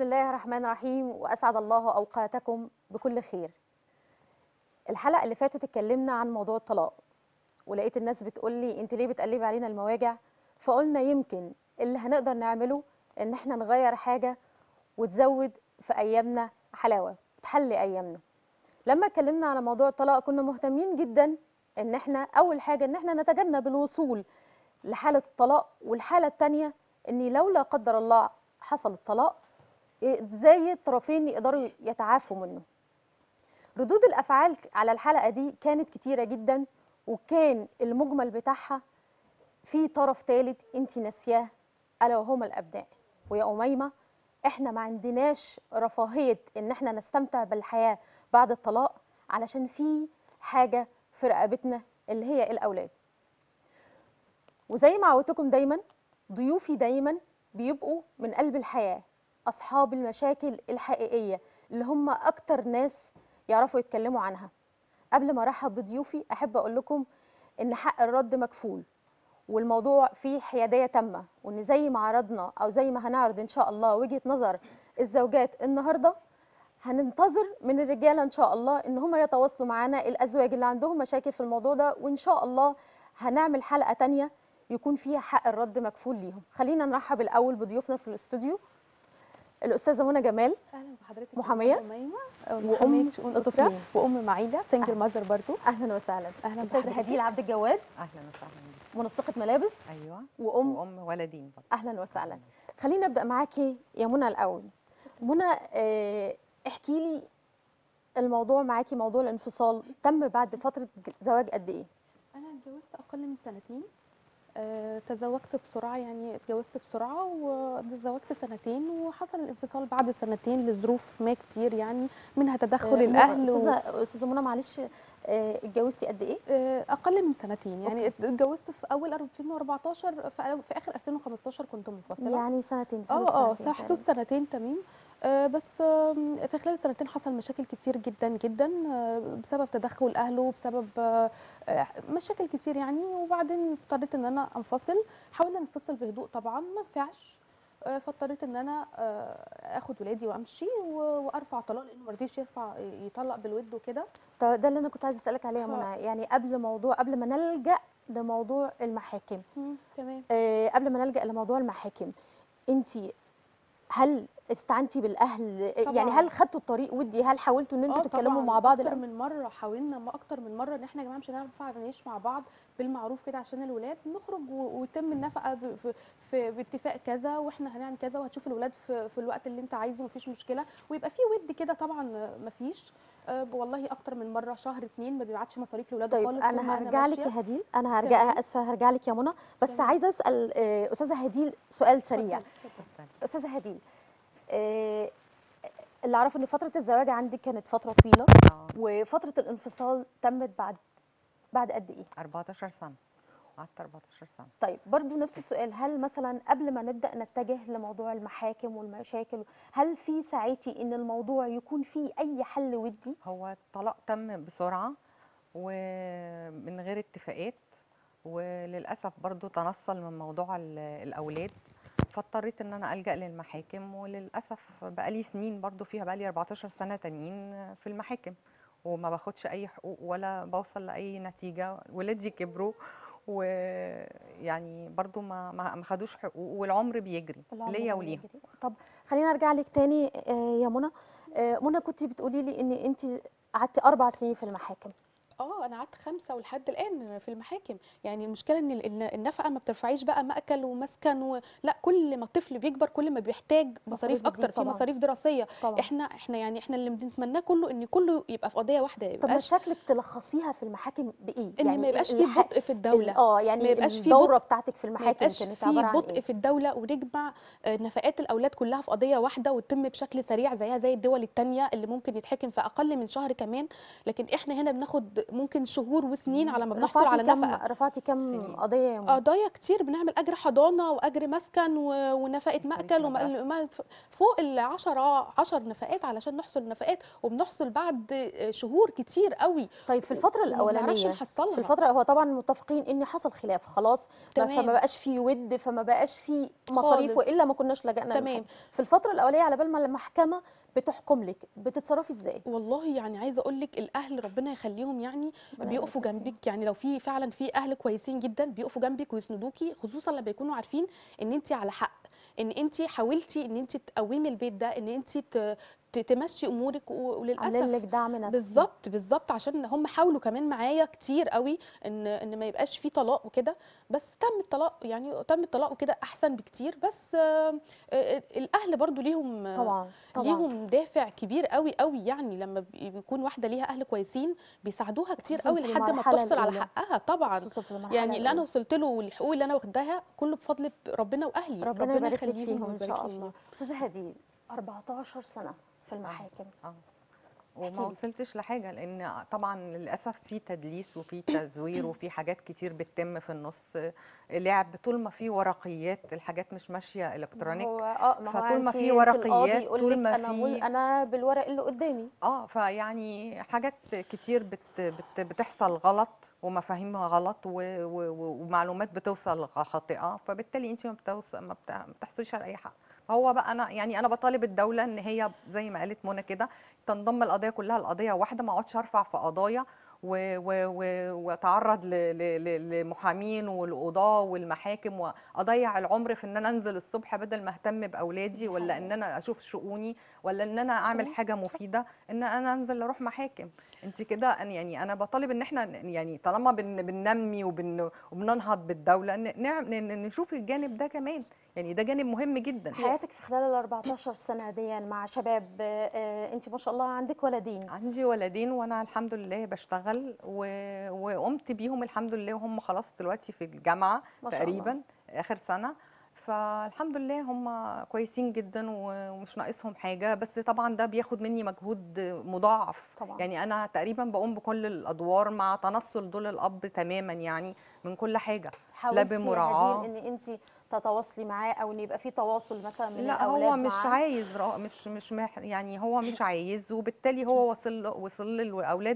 بسم الله الرحمن الرحيم، وأسعد الله أوقاتكم بكل خير. الحلقة اللي فاتت اتكلمنا عن موضوع الطلاق، ولقيت الناس بتقول لي انت ليه بتقلبي علينا المواجع؟ فقلنا يمكن اللي هنقدر نعمله ان احنا نغير حاجة وتزود في ايامنا حلاوة، تحلي ايامنا. لما اتكلمنا على موضوع الطلاق كنا مهتمين جدا ان احنا اول حاجة ان احنا نتجنب الوصول لحالة الطلاق، والحالة التانية ان لو لا قدر الله حصل الطلاق ازاي الطرفين يقدروا يتعافوا منه. ردود الافعال على الحلقه دي كانت كتيره جدا، وكان المجمل بتاعها في طرف ثالث انت ناسياه، الا وهما الابناء. ويا اميمه، احنا ما عندناش رفاهيه ان احنا نستمتع بالحياه بعد الطلاق، علشان في حاجه في رقبتنا اللي هي الاولاد. وزي ما عودتكم دايما، ضيوفي دايما بيبقوا من قلب الحياه، اصحاب المشاكل الحقيقيه اللي هم اكتر ناس يعرفوا يتكلموا عنها. قبل ما ارحب بضيوفي احب اقول لكم ان حق الرد مكفول، والموضوع فيه حياديه تامه، وان زي ما عرضنا او زي ما هنعرض ان شاء الله وجهه نظر الزوجات النهارده، هننتظر من الرجاله ان شاء الله ان هم يتواصلوا معانا، الازواج اللي عندهم مشاكل في الموضوع ده، وان شاء الله هنعمل حلقه تانية يكون فيها حق الرد مكفول ليهم. خلينا نرحب الاول بضيوفنا في الاستوديو. الاستاذه منى جمال، اهلا بحضرتك. محاميه أميمة، وام شؤون لطفلين أسرة، وام معيله سنجل ماذر برضو. اهلا وسهلا. اهلا استاذه بحضرتك. هديل عبد الجواد، اهلا وسهلا بك. منسقه ملابس. ايوه. وام ولدين برضه. اهلا وسهلا. خلينا نبدا معاكي يا منى الاول. منى، احكي لي الموضوع معاكي، موضوع الانفصال تم بعد فتره زواج قد ايه؟ انا اتجوزت اقل من سنتين. تزوجت بسرعه، يعني اتجوزت بسرعه وتزوجت سنتين، وحصل الانفصال بعد سنتين لظروف ما كتير، يعني منها تدخل الاهل. استاذه منى معلش، اتجوزتي قد ايه؟ اقل من سنتين، يعني أوكي. اتجوزت في اول 2014، في اخر 2015 كنت منفصله. يعني سنتين. ساحته بسنتين تمام. بس في خلال السنتين حصل مشاكل كتير جدا جدا، بسبب تدخل اهله، بسبب مشاكل كتير يعني. وبعدين اضطريت ان انا انفصل. حاولنا ننفصل بهدوء، طبعا ما ينفعش. فاضطريت ان انا اخد ولادي وامشي وارفع طلاق، لانه ما رضيش يطلق بالود وكده. طب ده اللي انا كنت عايزه اسالك عليه يا منى، يعني قبل ما نلجا لموضوع المحاكم. تمام. قبل ما نلجا لموضوع المحاكم، انت هل استعنتي بالاهل؟ طبعاً. يعني هل خدتوا الطريق ودي؟ هل حاولتوا ان انتوا تتكلموا مع بعض؟ اكتر من مره حاولنا، اكتر من مره، ان احنا يا جماعه مش هننفع نعيش مع بعض بالمعروف كده عشان الولاد، نخرج ويتم النفقه باتفاق كذا، واحنا هنعمل كذا، وهتشوف الولاد في الوقت اللي انت عايزه، مفيش مشكله، ويبقى في ود كده. طبعا مفيش. والله اكتر من مره، شهر 2 ما بيبعتش مصاريف لاولاده طيب خالص. انا هرجع لك يا هديل، انا هرجع، اسفه هرجع لك يا منى، بس تمام. عايزه اسال استاذه هديل سؤال سريع. اتفضلي. استاذه هديل، اللي اعرفه ان فتره الزواج عندك كانت فتره طويله، وفتره الانفصال تمت بعد قد ايه؟ 14 سنه. قعدت 14 سنه. طيب برضو نفس السؤال، هل مثلا قبل ما نبدا نتجه لموضوع المحاكم والمشاكل، هل في ساعتي ان الموضوع يكون فيه اي حل ودي؟ هو الطلاق تم بسرعه ومن غير اتفاقات، وللاسف برضو تنصل من موضوع الاولاد، فاضطريت ان انا الجا للمحاكم، وللاسف بقالي سنين برضو فيها، بقالي 14 سنه تانيين في المحاكم، وما باخدش اي حقوق ولا بوصل لاي نتيجه. ولادي كبروا، ويعني برضو ما خدوش حقوق، والعمر بيجري ليا وليهم. طب خلينا ارجع لك تاني يا منى. منى، كنت بتقولي لي ان انت قعدتي 4 سنين في المحاكم. انا قعدت 5 ولحد الان في المحاكم. يعني المشكله ان النفقه ما بترفعيش بقى مأكل ومسكن لا، كل ما الطفل بيكبر كل ما بيحتاج مصاريف اكتر، في مصاريف دراسيه طبعا. احنا اللي بنتمناه كله ان كله يبقى في قضيه واحده. طب مشاكلك تلخصيها في المحاكم بايه؟ ان يعني ما يبقاش في بطء في الدوله. يعني ما يبقاش في الدوره بتاعتك في المحاكم كانت عباره عن بطء في الدوله، ونجمع نفقات الاولاد كلها في قضيه واحده، وتتم بشكل سريع زيها زي الدول الثانيه اللي ممكن يتحكم في اقل من شهر كمان. لكن احنا هنا بناخد ممكن ممكن شهور وسنين على ما بنحصل على نفقه. رفعتي كم سنين. قضيه يا منى؟ قضايا كتير، بنعمل اجر حضانه واجر مسكن ونفقه مأكل فوق ال10 نفقات علشان نحصل نفقات، وبنحصل بعد شهور كتير قوي. طيب في الفتره وما بنعرفش الاولانيه، نحصلها. في الفتره هو طبعا متفقين ان حصل خلاف خلاص، فما تمام. بقاش في ود، فما بقاش في مصاريف، خالص. والا ما كناش لجأنا تمام. للمحاكم. في الفتره الاولانيه على بال ما المحكمه بتحكم لك، بتتصرفي ازاي؟ والله يعني عايزه اقول لك الاهل ربنا يخليهم يعني ربنا بيقفوا يبارك فيك. جنبك، يعني لو في فعلا في اهل كويسين جدا بيقفوا جنبك ويسندوكي، خصوصا لما يكونوا عارفين ان انت على حق، ان انت حاولتي ان انت تقومي البيت ده، ان انت تمشي امورك، عاملين لك وللاسف دعم نفسي. بالظبط عشان هم حاولوا كمان معايا كتير قوي ان ما يبقاش في طلاق وكده، بس تم الطلاق، يعني تم الطلاق وكده احسن بكتير. بس الاهل برضو ليهم طبعا ليهم دافع كبير قوي قوي، يعني لما بيكون واحده ليها اهل كويسين بيساعدوها كتير خصوصاً قوي في لحد ما المرحلة بتحصل على الأولى. حقها طبعا. خصوصا في المرحله يعني اللي انا الأولى. وصلت له والحقوق اللي انا واخداها كله بفضل ربنا واهلي، ربنا يبارك لك يخليهم فيهم ان ويبارك شاء لي الله. استاذه هديل، 14 سنه في المحاكم. وما احكيلي. وصلتش لحاجه، لان طبعا للاسف في تدليس وفي تزوير وفي حاجات كتير بتتم في النص، لعب. طول ما في ورقيات الحاجات مش ماشيه الكترونيك، ما هو فطول ما انت في القاضي ورقيات يقول طول لك ما انا في انا بالورق اللي قدامي. فيعني حاجات كتير بتحصل غلط، ومفاهيمها غلط، ومعلومات بتوصل خاطئه، فبالتالي انت ما بتحصليش على اي حق. فهو بقى انا بطالب الدوله ان هي زي ما قالت منى كده تنضم القضيه كلها لقضيه واحده، ما اقعدش ارفع في قضايا واتعرض لمحامين والقضاه والمحاكم، واضيع العمر في ان انا انزل الصبح بدل ما اهتم باولادي، ولا ان انا اشوف شؤوني، ولا ان انا اعمل حاجه مفيده، ان انا انزل اروح محاكم. انت كده يعني انا بطالب ان احنا يعني طالما بننمي وبننهض بالدوله نشوف الجانب ده كمان، يعني ده جانب مهم جدا. حياتك في خلال ال 14 سنه دي مع شباب، انت ما شاء الله عندك ولدين. عندي ولدين، وانا الحمد لله بشتغل وقمت بيهم الحمد لله، وهم خلاص دلوقتي في الجامعه ما شاء تقريبا الله. اخر سنه، فالحمد لله هم كويسين جدا ومش ناقصهم حاجه، بس طبعا ده بياخد مني مجهود مضاعف. طبعا. يعني انا تقريبا بقوم بكل الادوار مع تنصل دور الاب تماما، يعني من كل حاجه، لا حاولتي يا بمراعاه. هديل ان انت تتواصلي معاه، او ان يبقى في تواصل مثلا من لا الاولاد هو مش معاه؟ عايز يعني هو مش عايز، وبالتالي هو وصل للاولاد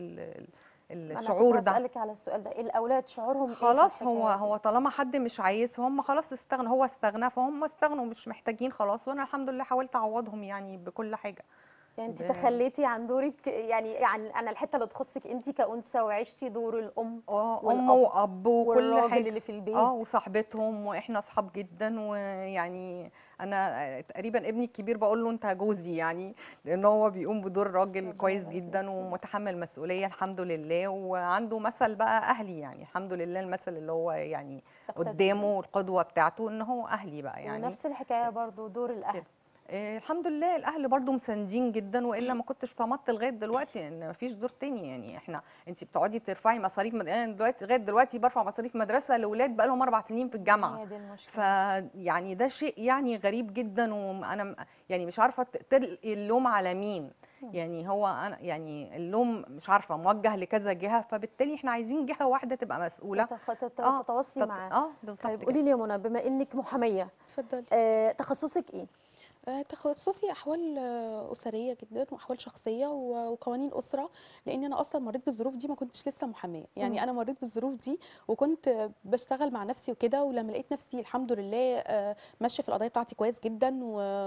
انا كنت الشعور ده. هسألك على السؤال ده، الاولاد شعورهم ايه في خلاص الحكايه دي؟ هو طالما حد مش عايز، هم خلاص استغنى، هو استغنى، فهم استغنوا مش محتاجين خلاص، وانا الحمد لله حاولت اعوضهم يعني بكل حاجه. يعني انت تخليتي عن دورك، يعني عن الحته اللي تخصك انت كأنثى، وعشتي دور الام ام واب وكل والراجل حاجه اللي في البيت. وصاحبتهم، واحنا اصحاب جدا، ويعني انا تقريبا ابني الكبير بقول له انت جوزي، يعني لان هو بيقوم بدور راجل كويس جدا ومتحمل مسؤوليه الحمد لله، وعنده مثل بقى اهلي، يعني الحمد لله المثل اللي هو يعني قدامه القدوه بتاعته ان هو اهلي بقى يعني. ونفس الحكايه برضو دور الاهل. الحمد لله الاهل برضو مساندين جدا، والا ما كنتش صمدت لغايه دلوقتي، ان مفيش دور تاني. يعني انت بتقعدي ترفعي مصاريف انا دلوقتي لغايه دلوقتي برفع مصاريف مدرسه لاولاد بقى لهم 4 سنين في الجامعه. هي دي المشكله. فيعني ده شيء يعني غريب جدا، وانا يعني مش عارفه تلقي اللوم على مين. يعني هو انا يعني اللوم مش عارفه موجه لكذا جهه، فبالتالي احنا عايزين جهه واحده تبقى مسؤوله تتواصلي معاها. بالظبط. طيب قولي لي يا منى، بما انك محاميه، اتفضلي. تخصصك ايه؟ تخصصي احوال اسريه جدا، واحوال شخصيه وقوانين اسره، لان انا اصلا مريت بالظروف دي، ما كنتش لسه محاميه، يعني انا مريت بالظروف دي وكنت بشتغل مع نفسي وكده، ولما لقيت نفسي الحمد لله ماشيه في القضايا بتاعتي كويس جدا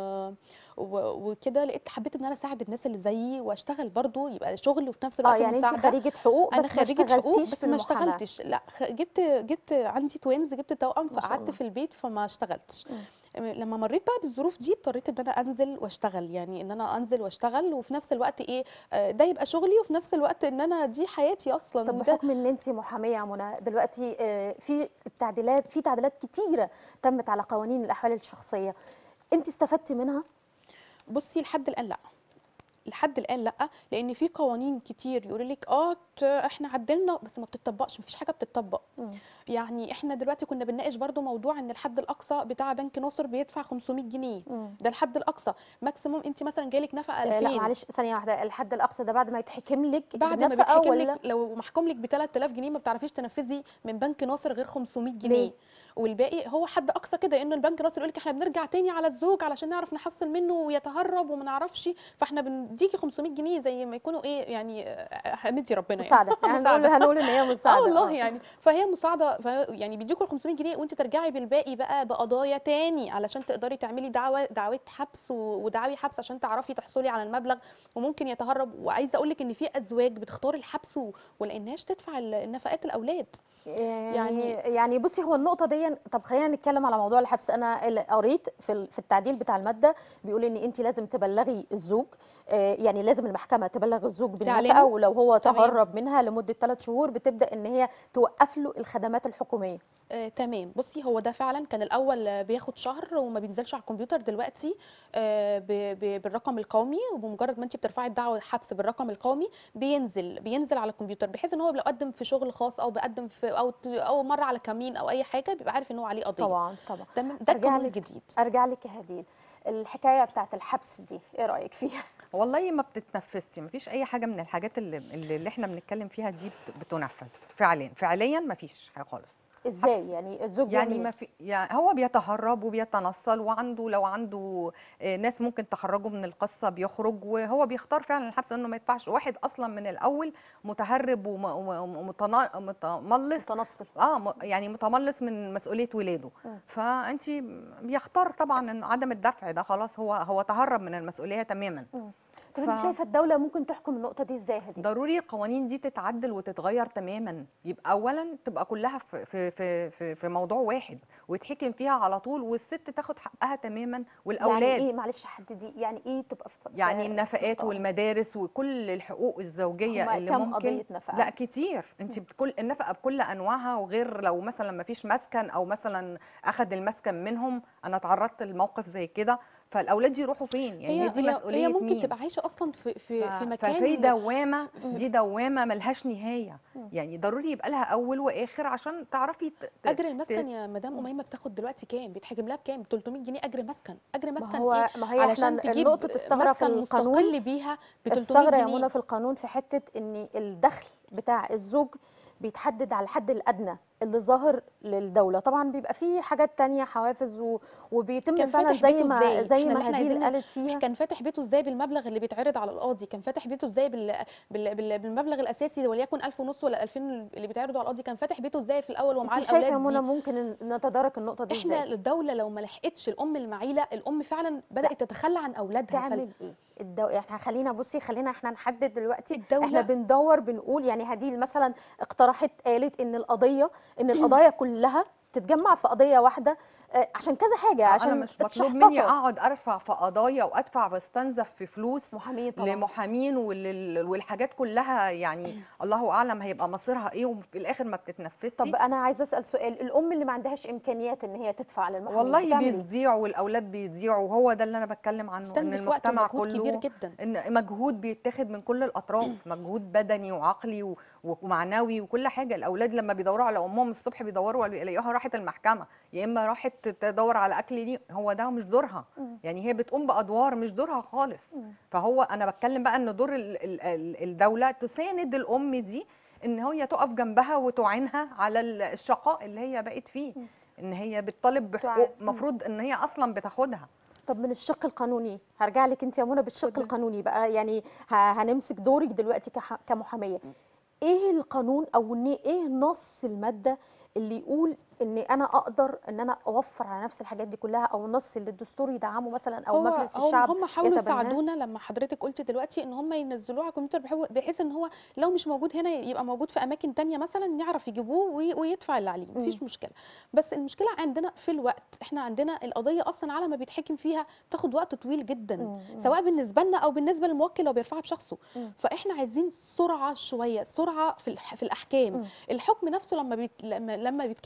وكده، حبيت ان انا اساعد الناس اللي زيي واشتغل برضو، يبقى شغل وفي نفس الوقت يعني مساعده. انت خريجه حقوق انا بس خريجه حقوق في بس ما المحاماة. اشتغلتش، لا جبت عندي توينز، جبت توأم، فقعدت في البيت فما اشتغلتش. لما مريت بقى بالظروف دي اضطريت ان انا انزل واشتغل، يعني ان انا انزل واشتغل، وفي نفس الوقت ايه ده يبقى شغلي، وفي نفس الوقت ان انا دي حياتي اصلا. طب بحكم ان انت محاميه يا منى دلوقتي، في تعديلات كتيره تمت على قوانين الاحوال الشخصيه، انت استفدتي منها؟ بصي لحد الان لا، لحد الان لا، لان في قوانين كتير يقول لك احنا عدلنا بس ما بتطبقش، مفيش حاجه بتطبق. يعني احنا دلوقتي كنا بنناقش برضو موضوع ان الحد الاقصى بتاع بنك ناصر بيدفع 500 جنيه، ده الحد الاقصى. ماكسيموم انت مثلا جالك نفقه 2000. لا معلش ثانيه واحده، الحد الاقصى ده بعد ما يتحكم لك بعد ما بالنفقه بيتحكم ولا؟ لك، لو محكوم لك ب 3000 جنيه ما بتعرفيش تنفذي من بنك ناصر غير 500 ليه؟ جنيه والباقي هو حد اقصى كده، لان البنك ناصر يقول لك احنا بنرجع تاني على الزوج علشان نعرف نحصل منه ويتهرب وما نعرفش، فاحنا بنديكي 500 جنيه زي ما يكونوا ايه يعني، مدي ربنا مساعده يعني هنقول ان هي مساعده. والله يعني فهي مساعده، يعني بيديكوا ال 500 جنيه وانت ترجعي بالباقي بقى بقضايا تاني علشان تقدري تعملي دعوات حبس ودعاوي حبس عشان تعرفي تحصلي على المبلغ، وممكن يتهرب. وعايزه اقول لك ان في ازواج بتختار الحبس ولانهاش تدفع النفقات الاولاد. يعني بصي، هو النقطه دي، طب خلينا نتكلم على موضوع الحبس. انا اللي قريت في التعديل بتاع الماده بيقول ان انت لازم تبلغي الزوج، يعني لازم المحكمه تبلغ الزوج بالنفقه، ولو هو تهرب منها لمده 3 شهور بتبدا ان هي توقف له الخدمات الحكوميه. تمام. بصي هو ده فعلا كان الاول بياخد شهر وما بينزلش على الكمبيوتر، دلوقتي بالرقم القومي، وبمجرد ما انت بترفعي الدعوه حبس بالرقم القومي بينزل على الكمبيوتر، بحيث ان هو لو قدم في شغل خاص او بيقدم في او مره على كمين او اي حاجه بيبقى عارف ان هو عليه قضيه. طبعا. ده القانون الجديد. ارجع لك يا هديل، الحكايه بتاعت الحبس دي ايه رايك فيها؟ والله ما بتتنفذش، ما فيش اي حاجه من الحاجات اللي احنا بنتكلم فيها دي بتنفذ فعليا ما فيش حاجه خالص. ازاي يعني الزوج يعني ما في، يعني هو بيتهرب وبيتنصل، لو عنده ناس ممكن تخرجه من القصه بيخرج، وهو بيختار فعلا الحبس، انه ما يدفعش. واحد اصلا من الاول متهرب ومتملص، يعني متملص من مسؤوليه ولاده، فانت بيختار طبعا ان عدم الدفع ده خلاص، هو تهرب من المسؤوليه تماما. طب انت شايفه الدوله ممكن تحكم النقطه دي ازاي هدي؟ ضروري القوانين دي تتعدل وتتغير تماما، يبقى اولا تبقى كلها في موضوع واحد ويتحكم فيها على طول، والست تاخد حقها تماما والاولاد. يعني ايه؟ معلش حددي، يعني ايه تبقى يعني النفقات والمدارس وكل الحقوق الزوجيه اللي كم ممكن. قضيه نفقه؟ لا كتير، انت بكل النفقه بكل انواعها، وغير لو مثلا ما فيش مسكن او مثلا اخذ المسكن منهم. انا تعرضت لموقف زي كده، فالاولاد يروحوا فين؟ يعني دي مسؤوليه هي ممكن مين؟ تبقى عايشه اصلا في مكان، ففي دوامه، دي دوامه ملهاش نهايه. يعني ضروري يبقى لها اول واخر عشان تعرفي اجر المسكن يا مدام اميمه بتاخد دلوقتي كام؟ بيتحجم لها بكام؟ 300 جنيه اجر مسكن. اجر مسكن ما هي علشان تجيب نقطه الثغره في القانون مستقل بيها ب 300 الثغره جنيه. يا منى في القانون في حته ان الدخل بتاع الزوج بيتحدد على الحد الادنى اللي ظاهر للدوله. طبعا بيبقى فيه حاجات تانية حوافز وبيتم فعلا زي ما هديل قالت فيها. كان فاتح بيته ازاي بالمبلغ اللي بيتعرض على القاضي؟ كان فاتح بيته ازاي بالمبلغ الاساسي وليكن 1000 ونص ولا 2000 اللي بيتعرضوا على القاضي؟ كان فاتح بيته ازاي في الاول ومعاه الاولاد؟ انت شايفه يا منى ممكن نتدارك النقطه دي ازاي؟ احنا الدوله لو ما لحقتش الام المعيله، الام فعلا بدات تتخلى عن اولادها. تعمل ايه احنا خلينا احنا نحدد دلوقتي. الدولة احنا بندور بنقول يعني هديل مثلا اقترحت قالت ان القضايا كلها تتجمع في قضيه واحده، عشان كذا حاجه، عشان انا مش مطلوب مني اقعد ارفع في قضايا وادفع واستنزف في فلوس محامين لمحامين والحاجات كلها، يعني الله اعلم هيبقى مصيرها ايه، وفي الاخر ما بتتنفذش. طب انا عايزه اسال سؤال، الام اللي ما عندهاش امكانيات ان هي تدفع للمحامين والله بيضيعوا والاولاد بيضيعوا، وهو ده اللي انا بتكلم عنه، ان المجتمع كله كبير جدا، ان مجهود بيتاخد من كل الاطراف، مجهود بدني وعقلي ومعنوي وكل حاجه. الاولاد لما بيدوروا على امهم الصبح بيدوروا يلاقوها راحت المحكمه، يا اما راحت تدور على اكل ليه، هو ده مش دورها. يعني هي بتقوم بادوار مش دورها خالص. فهو انا بتكلم بقى ان دور الدوله تساند الام دي، ان هي تقف جنبها وتعينها على الشقاء اللي هي بقت فيه، ان هي بتطالب بحقوق المفروض ان هي اصلا بتاخدها. طب من الشق القانوني هرجع لك انت يا منى بالشق القانوني بقى، يعني هنمسك دورك دلوقتي كمحاميه. ايه القانون او ايه نص الماده اللي يقول ان انا اقدر ان انا اوفر على نفس الحاجات دي كلها، او النص اللي الدستور يدعمه مثلا او مجلس الشعب؟ هم حاولوا يساعدونا لما حضرتك قلت دلوقتي ان هم ينزلوه على الكمبيوتر، بحيث ان هو لو مش موجود هنا يبقى موجود في اماكن تانية مثلا يعرف يجيبوه ويدفع اللي عليه، مفيش مشكله. بس المشكله عندنا في الوقت، احنا عندنا القضيه اصلا على ما بيتحكم فيها بتاخد وقت طويل جدا، سواء بالنسبه لنا او بالنسبه للموكل لو بيرفعها بشخصه. فاحنا عايزين سرعه شويه، سرعه في الاحكام. الحكم نفسه لما بيتكتب على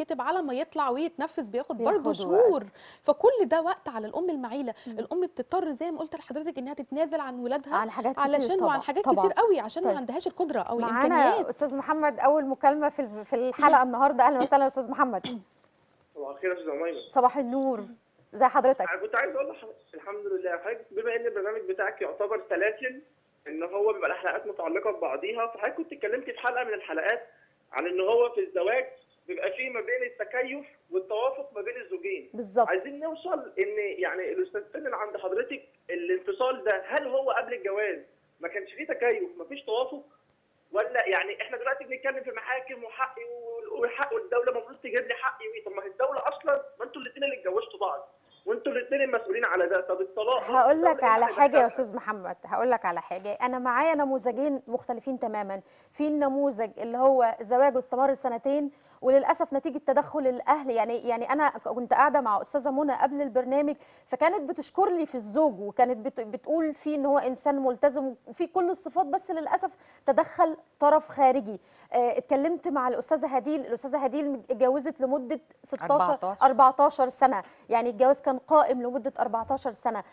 ما يطلع ويتنفس بياخد بياخد برضه وقت. شهور. فكل ده وقت على الام المعيله. الام بتضطر زي ما قلت لحضرتك انها تتنازل عن ولادها عن حاجات كتير علشان طبعا وعن حاجات طبعا. كتير قوي عشان ما طيب. عندهاش القدره او معانا الامكانيات. استاذ محمد، اول مكالمه في الحلقه النهارده. اهلا وسهلا يا استاذ محمد. صباح الخير يا استاذ ميمون. صباح النور، ازي حضرتك؟ انا كنت عايز اقول لحضرتك الحمد لله حضرتك، بما ان البرنامج بتاعك يعتبر سلاسل، ان هو بيبقى الحلقات متعلقه ببعضيها، فحضرتك كنت اتكلمت في حلقه من الحلقات عن ان هو في الزواج بيبقى فيه ما بين التكيف والتوافق ما بين الزوجين. بالظبط. عايزين نوصل ان يعني الاستاذ اللي عند حضرتك الانفصال ده، هل هو قبل الجواز ما كانش فيه تكيف مفيش توافق، ولا يعني احنا دلوقتي بنتكلم في محاكم وحقي والحق والدوله المفروض تجيب لي حقي، طب ما هي الدوله اصلا، ما انتوا الاثنين اللي اتجوزتوا بعض وانتوا الاثنين المسؤولين على ده. طب الطلاق هقول لك الدولة على اللي حاجه يا هتدخلها. استاذ محمد، هقول لك على حاجه. انا معايا نموذجين مختلفين تماما. في النموذج اللي هو زواجه استمر سنتين وللاسف نتيجه تدخل الاهل، يعني انا كنت قاعده مع استاذه منى قبل البرنامج، فكانت بتشكر لي في الزوج، وكانت بتقول فيه ان هو انسان ملتزم وفي كل الصفات، بس للاسف تدخل طرف خارجي. اتكلمت مع الاستاذه هديل. الاستاذه هديل اتجوزت لمده 16 14 سنه، يعني الجواز كان قائم لمده 14 سنه.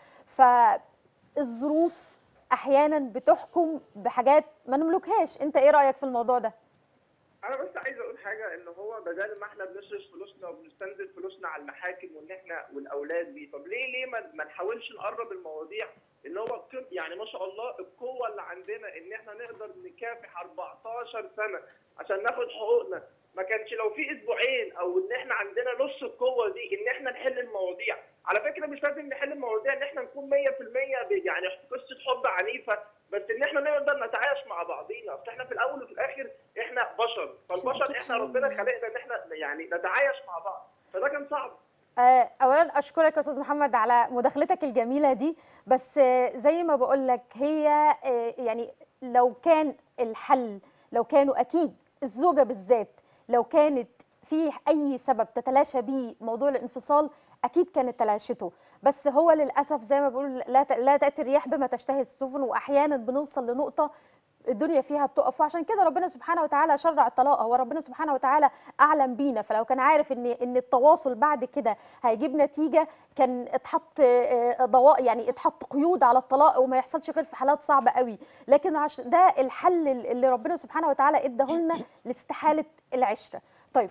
فالظروف احيانا بتحكم بحاجات ما نملكهاش. انت ايه رايك في الموضوع ده؟ انا بس عايز اقول حاجه، ان هو بدل ما احنا بنصرف فلوسنا وبنستنزف فلوسنا على المحاكم وان احنا والاولاد دي، طب ليه ما نحاولش نقرب المواضيع، ان هو يعني ما شاء الله القوه اللي عندنا ان احنا نقدر نكافح 14 سنه عشان ناخد حقوقنا. ما كانش لو في اسبوعين او ان احنا عندنا نص القوه دي ان احنا نحل المواضيع. على فكره مش لازم نحل المواضيع ان احنا نكون 100% يعني قصه حب عنيفه، بس ان احنا نقدر نتعايش مع بعضينا. اصل احنا في الاول وفي الاخر احنا بشر، فالبشر احنا ربنا خلقنا ان احنا يعني نتعايش مع بعض، فده كان صعب. اولا اشكرك يا استاذ محمد على مداخلتك الجميله دي، بس زي ما بقول لك هي يعني لو كان الحل، لو كانوا اكيد الزوجه بالذات لو كانت في اي سبب تتلاشى بيه موضوع الانفصال اكيد كانت تلاشته، بس هو للاسف زي ما بقول لا تاتي الرياح بما تشتهي السفن، واحيانا بنوصل لنقطه الدنيا فيها بتقف. وعشان كده ربنا سبحانه وتعالى شرع الطلاق. هو ربنا سبحانه وتعالى اعلم بينا، فلو كان عارف ان التواصل بعد كده هيجيب نتيجه كان اتحط يعني اتحط قيود على الطلاق وما يحصلش غير في حالات صعبه قوي. لكن ده الحل اللي ربنا سبحانه وتعالى اداه لنا لاستحاله العشره. طيب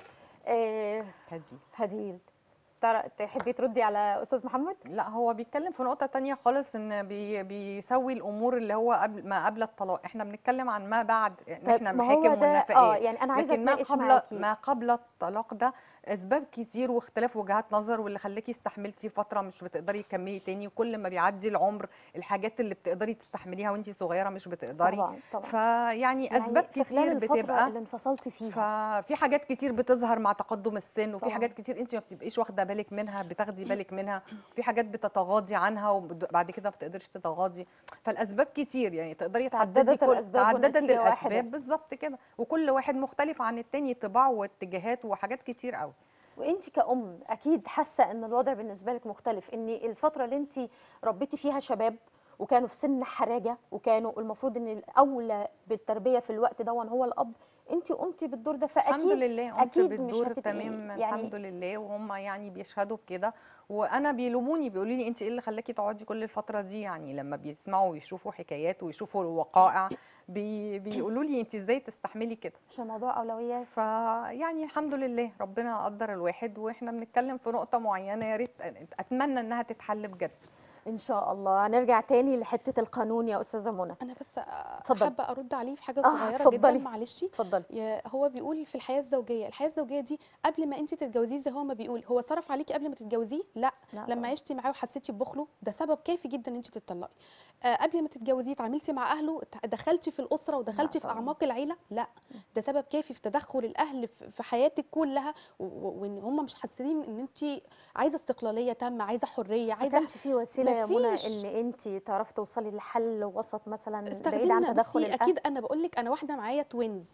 هديل تحبي تردي على استاذ محمد؟ لا، هو بيتكلم في نقطة تانية خالص، ان بيسوي الامور اللي هو ما قبل الطلاق. احنا بنتكلم عن ما بعد، ان احنا محاكم والنفقات. يعني انا عايزه لكن ما قبل الطلاق ده اسباب كتير واختلاف وجهات نظر، واللي خلاكي استحملتي فتره مش بتقدري تكملي تاني، وكل ما بيعدي العمر الحاجات اللي بتقدري تستحمليها وانتي صغيره مش بتقدري. طبعا. فيعني اسباب في كتير بتبقى اللي انفصلتي فيها، ففي حاجات كتير بتظهر مع تقدم السن، وفي حاجات كتير انت ما بتبقيش واخده بالك منها بتاخدي بالك منها، في حاجات بتتغاضي عنها وبعد كده ما بتقدريش تتغاضي. فالاسباب كتير، يعني تقدري تحددي تعددت الاسباب بالظبط كده، وكل واحد مختلف عن التاني، طباع واتجاهات وحاجات كتير قوي. وانت كأم اكيد حاسه ان الوضع بالنسبه لك مختلف، ان الفتره اللي انت ربيتي فيها شباب وكانوا في سن حراجه وكانوا المفروض ان الاولى بالتربيه في الوقت ده هو الاب، انت قمتي بالدور ده، فاكيد الحمد لله قمت اكيد بالدور مش تمام يعني الحمد لله، وهم يعني بيشهدوا بكده، وانا بيلوموني بيقولوا لي انت ايه اللي خلاكي تقعدي كل الفتره دي، يعني لما بيسمعوا ويشوفوا حكايات ويشوفوا الوقائع بيقولوا لي انت ازاي تستحملي كده، عشان موضوع اولويات. فيعني الحمد لله ربنا قدر الواحد، واحنا بنتكلم في نقطه معينه يا ريت اتمنى انها تتحل بجد ان شاء الله. هنرجع تاني لحته القانون يا استاذه منى. انا بس حابه ارد عليه في حاجه صغيره اتفضلي. جدا، معلش. اتفضلي. هو بيقول في الحياه الزوجيه دي قبل ما انت تتجوزيه، زي هو ما بيقول، هو صرف عليكي قبل ما تتجوزيه؟ لا لما عشتي معاه وحسيتي ببخله ده سبب كافي جدا ان انت تتطلقي. قبل ما تتجوزيه اتعاملتي مع اهله، دخلتي في الاسره ودخلتي في اعماق العيله، لا ده سبب كافي في تدخل الاهل في حياتك كلها، وان هم مش حاسين ان انت عايزه استقلاليه تامه، عايزه حريه، عايزه. ما كانش في وسيله يا منى ان انت تعرفي توصلي لحل وسط مثلا بعيد عن تدخل الاهل؟ اكيد. انا بقول لك انا واحده معايا توينز،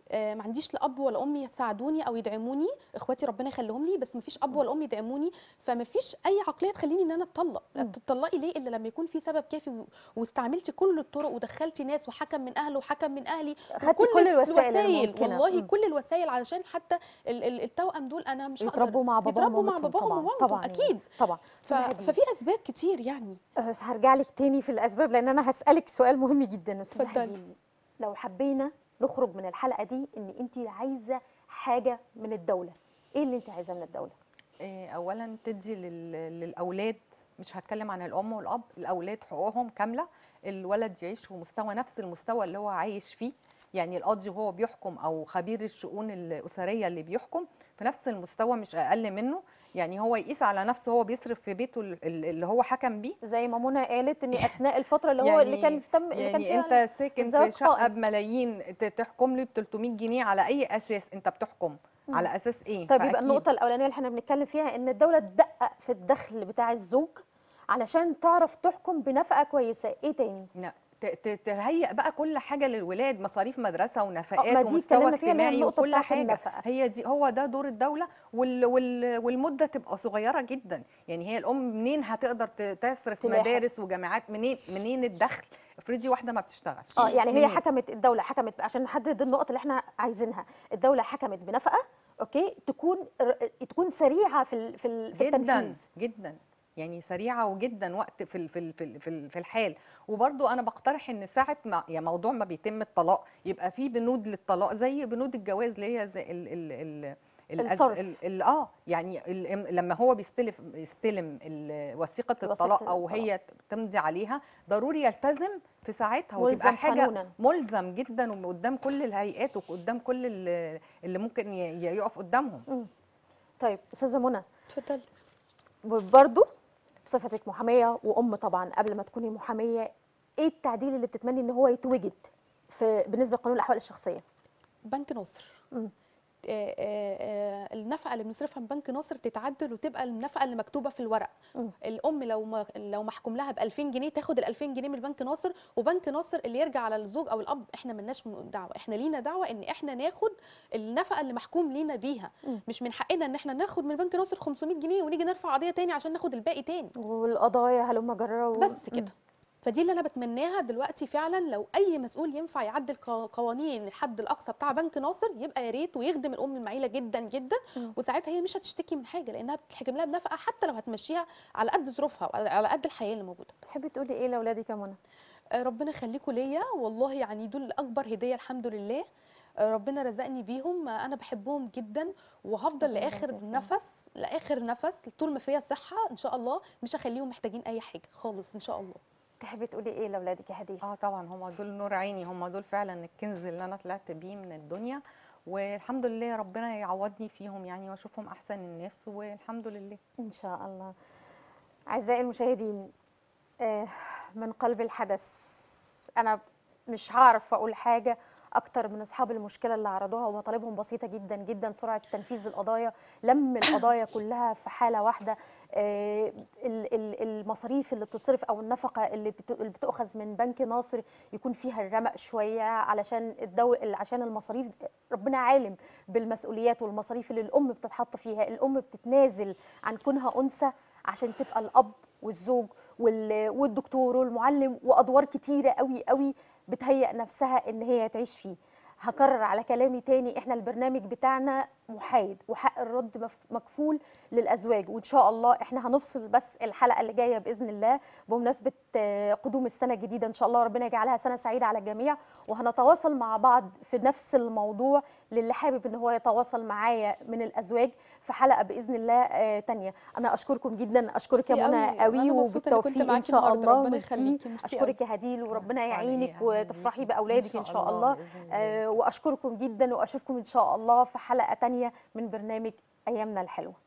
ما عنديش لا اب ولا ام يساعدوني او يدعموني، اخواتي ربنا يخليهم لي، بس ما فيش اب ولا ام يدعموني، فما فيش اي عقليه تخليني ان انا اتطلق. تطلقي ليه الا لما يكون في سبب كافي واستعملتي كل الطرق ودخلتي ناس وحكم من اهله وحكم من اهلي، خدتي كل الوسائل الممكنه. والله كل الوسائل علشان حتى التوأم دول انا مش هقدر يتربوا مع باباهم يتربوا مع باباهم طبعا ومامتهم طبعا اكيد. طبعا. ففي اسباب كتير يعني. بس هرجع لك تاني في الاسباب، لان انا هسالك سؤال مهم جدا. استاذه اتفضلي. هديل، لو حبينا نخرج من الحلقه دي ان انت عايزه حاجه من الدوله، ايه اللي انت عايزاه من الدوله؟ اولا تدي للاولاد، مش هتكلم عن الام والاب، الاولاد حقوقهم كامله، الولد يعيش في مستوى نفس المستوى اللي هو عايش فيه، يعني القاضي وهو بيحكم او خبير الشؤون الاسريه اللي بيحكم في نفس المستوى مش اقل منه، يعني هو يقيس على نفسه هو بيصرف في بيته اللي هو حكم بيه. زي ما منى قالت ان اثناء الفتره اللي هو اللي كان تم اللي كان يعني فيها انت ساكن الزواج في شقه قائم. بملايين تحكم لي ب 300 جنيه على اي اساس؟ انت بتحكم على اساس ايه؟ طيب يبقى فأكيد النقطه الاولانيه اللي احنا بنتكلم فيها ان الدوله تدقق في الدخل بتاع الزوج علشان تعرف تحكم بنفقه كويسه. ايه تاني؟ لا، تهيئ بقى كل حاجه للولاد، مصاريف مدرسه ونفقات ما دي ومستوى اتكلمنا فيها اللي هي اجتماعي النقطه وكل بتاعت حاجه. النفقه. هي دي، هو ده دور الدوله، والمده تبقى صغيره جدا، يعني هي الام منين هتقدر تصرف تلاحق. مدارس وجامعات؟ منين الدخل؟ افرضي واحده ما بتشتغلش. يعني هي منين؟ حكمت، الدوله حكمت عشان نحدد النقط اللي احنا عايزينها. الدوله حكمت بنفقه اوكي تكون سريعه في جدا التنفيذ جدا، يعني سريعه وجدا وقت في الحال. وبرضو انا بقترح ان ساعه ما يعني موضوع ما بيتم الطلاق يبقى في بنود للطلاق زي بنود الجواز اللي هي زي الصرف. يعني لما هو يستلم وثيقه الطلاق او هي تمضي عليها، ضروري يلتزم في ساعتها وتبقى حاجه قانونا. ملزم جدا وقدام كل الهيئات وقدام كل اللي ممكن يقف قدامهم. طيب استاذه منى، اتفضلي. برضو بصفتك محاميه وام طبعا قبل ما تكوني محاميه، ايه التعديل اللي بتتمني ان هو يتوجد بالنسبه لقانون الاحوال الشخصيه؟ بنك ناصر. النفقه اللي بنصرفها من بنك ناصر تتعدل وتبقى النفقه اللي مكتوبه في الورق. الام لو محكوم لها ب 2000 جنيه تاخد ال 2000 جنيه من بنك ناصر، وبنك ناصر اللي يرجع على الزوج او الاب. احنا ملناش دعوه، احنا لينا دعوه ان احنا ناخد النفقه اللي محكوم لينا بيها. مش من حقنا ان احنا ناخد من بنك ناصر 500 جنيه ونيجي نرفع قضيه تاني عشان ناخد الباقي تاني. والقضايا هلم جرى بس كده. فدي اللي انا بتمناها دلوقتي فعلا. لو اي مسؤول ينفع يعدل قوانين الحد الاقصى بتاع بنك ناصر يبقى يا ريت، ويخدم الام المعيله جدا جدا. وساعتها هي مش هتشتكي من حاجه لانها بتتحكم لها بنفقه، حتى لو هتمشيها على قد ظروفها وعلى قد الحياه اللي موجوده. تحبي تقولي ايه لاولادك يا منى؟ ربنا يخليكم ليا، والله يعني دول اكبر هديه الحمد لله. ربنا رزقني بيهم، انا بحبهم جدا وهفضل لاخر نفس طول ما فيا صحه ان شاء الله. مش هخليهم محتاجين اي حاجه خالص ان شاء الله. تحبي تقولي ايه لاولادك يا هديل؟ طبعا هم دول نور عيني، هم دول فعلا الكنز اللي انا طلعت بيه من الدنيا، والحمد لله ربنا يعوضني فيهم يعني واشوفهم احسن الناس، والحمد لله ان شاء الله. اعزائي المشاهدين، من قلب الحدث انا مش هعرف اقول حاجه اكتر من اصحاب المشكله اللي عرضوها، ومطالبهم بسيطه جدا جدا: سرعه تنفيذ القضايا، لم القضايا كلها في حاله واحده، المصاريف اللي بتصرف او النفقه اللي بتؤخذ من بنك ناصر يكون فيها الرمق شويه، علشان عشان المصاريف ربنا عالم بالمسؤوليات والمصاريف اللي الام بتتحط فيها. الام بتتنازل عن كونها انثى عشان تبقى الاب والزوج والدكتور والمعلم وادوار كتيره قوي قوي بتهيأ نفسها ان هي تعيش فيه. هكرر على كلامي تاني، احنا البرنامج بتاعنا محايد وحق الرد مكفول للازواج، وان شاء الله احنا هنفصل بس الحلقه اللي جايه باذن الله بمناسبه قدوم السنه الجديده، ان شاء الله ربنا يجعلها سنه سعيده على الجميع، وهنتواصل مع بعض في نفس الموضوع للي حابب ان هو يتواصل معايا من الازواج في حلقه باذن الله تانيه. انا اشكركم جدا، اشكرك يا منى قوي، وبالتوفيق ان شاء الله. ميرسي، اشكرك يا هديل، وربنا يعينك وتفرحي باولادك ان شاء الله. واشكركم جدا، واشوفكم ان شاء الله في حلقه تانيه من برنامج ايامنا الحلوه.